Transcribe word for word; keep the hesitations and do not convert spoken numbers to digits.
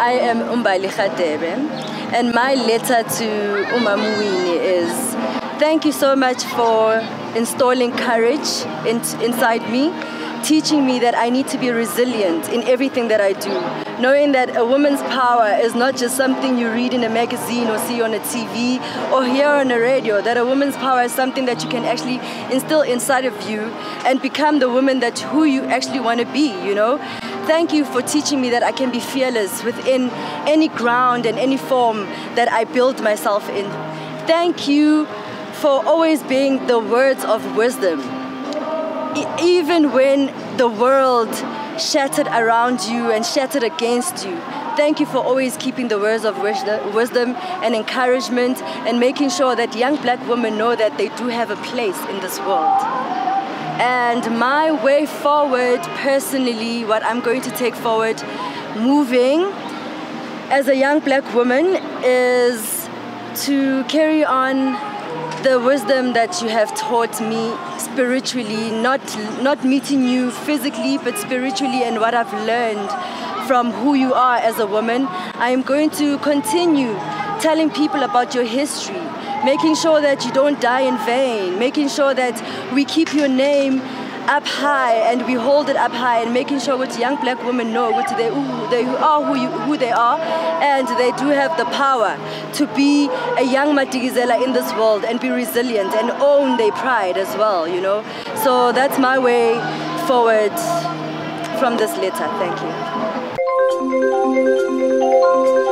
I am Umbali Khatebe, and my letter to Umamuwini is thank you so much for installing courage in, inside me, teaching me that I need to be resilient in everything that I do, knowing that a woman's power is not just something you read in a magazine or see on a T V or hear on a radio, that a woman's power is something that you can actually instill inside of you and become the woman that who you actually want to be, you know. Thank you for teaching me that I can be fearless within any ground and any form that I build myself in. Thank you for always being the words of wisdom. E- even when the world shattered around you and shattered against you, thank you for always keeping the words of wisdom and encouragement and making sure that young black women know that they do have a place in this world. And my way forward, personally, what I'm going to take forward, moving as a young black woman, is to carry on the wisdom that you have taught me spiritually, not, not meeting you physically, but spiritually, and what I've learned from who you are as a woman. I am going to continue telling people about your history, making sure that you don't die in vain, making sure that we keep your name up high and we hold it up high, and making sure that young black women know what they, who they are, who, you, who they are, and they do have the power to be a young Madikizela in this world and be resilient and own their pride as well, you know. So that's my way forward from this letter. Thank you.